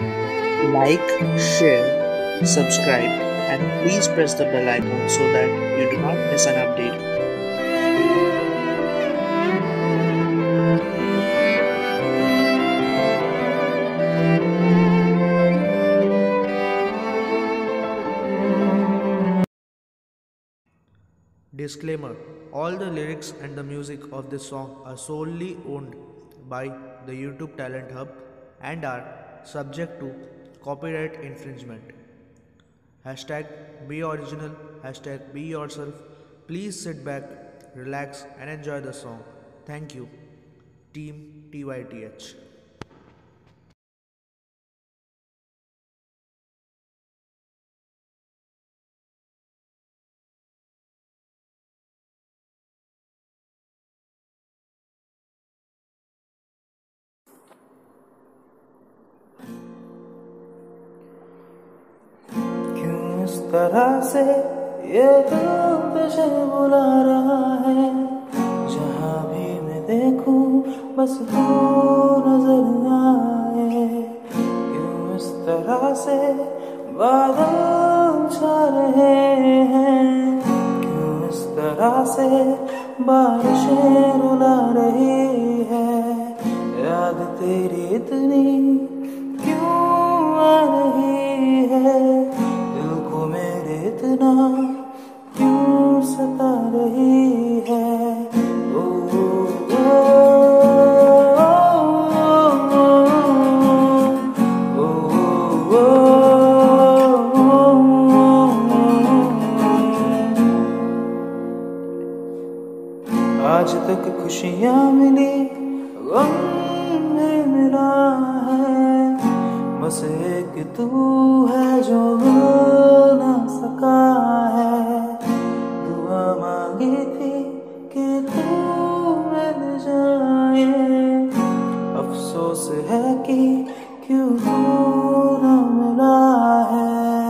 Like, share, subscribe, and please press the bell icon so that you do not miss an update. Disclaimer: all the lyrics and the music of this song are solely owned by the YouTube Talent Hub and are subject to copyright infringement. Hashtag be original, hashtag be yourself. Please sit back, relax, and enjoy the song. Thank you. Team TYTH. क्यों इस तरह से ये दिल तुझे बुला रहा है। जहाँ भी मैं देखूं बस तू नजर आए। क्यों इस तरह से बादल छा रहे हैं। क्यों इस तरह से बारिशें रुला रही है। याद तेरी इतनी क्यों आ रही है। दिल को मेरे इतना क्यों सता रही है। ओ, ओ, ओ, ओ, ओ, आज तक खुशियाँ मिली गम भी मिला है। बस एक तू है जो मिल ना सका है। दुआ मांगी थी कि तू मिल जाए। अफसोस है कि क्यों तू ना मिला है।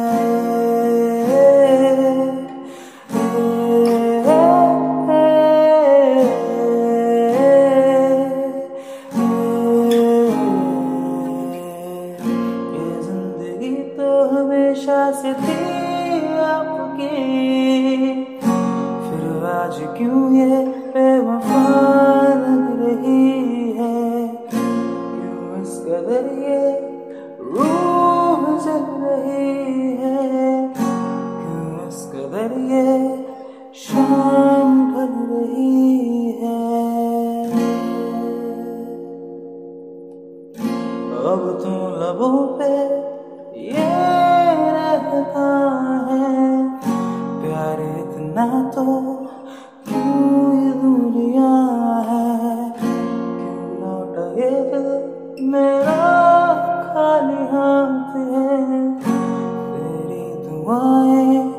हमेशा से थी आपकी, फिर आज क्यों ये बेवफा लग रही है। क्यों इस कदर ये रूह जल रही है। क्यों इस कदर ये शाम ढल रही है। अब तुम लबों पे ये रहता है। प्यार इतना तो क्यों ये दूरियां है। क्यों लौटा ये दिल मेरा खाली हाथ है। तेरी दुआएं